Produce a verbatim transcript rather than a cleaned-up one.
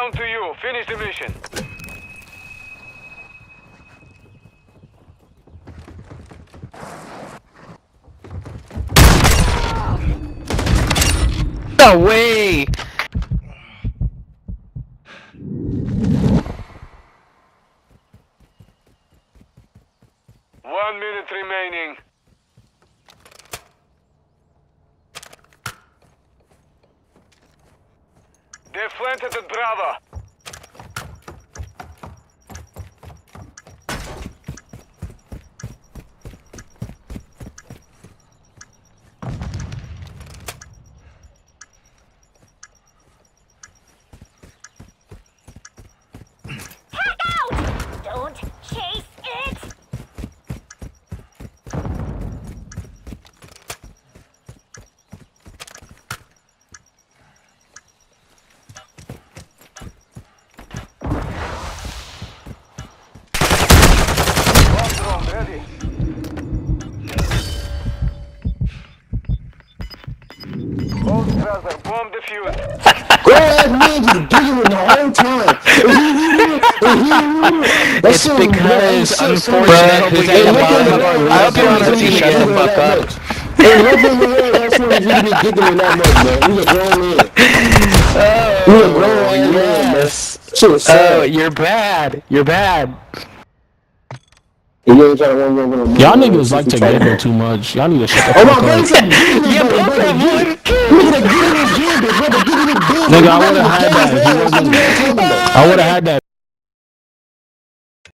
down to you. Finish the mission. No way! One minute remaining. They've planted at Bravo. Head out! Don't chase it! Ready. Hold brother, bomb defused. Bro, that man just giggling the whole time. It's because, unfortunately, who's at the bottom? I hope you want to see shut the fuck up. Hey, nothing in here else when you be giggling that much, man. We a grown man. We a grown man, man. Shit was sad. Oh, you're bad. You're bad. Y'all niggas like to giggle too much. Y'all need to shut the oh fuck my up. You both have one kid. Look at that giggling gambit, brother. Giggling gambit. Nigga, I would've had that if he wasn't. I would've had that.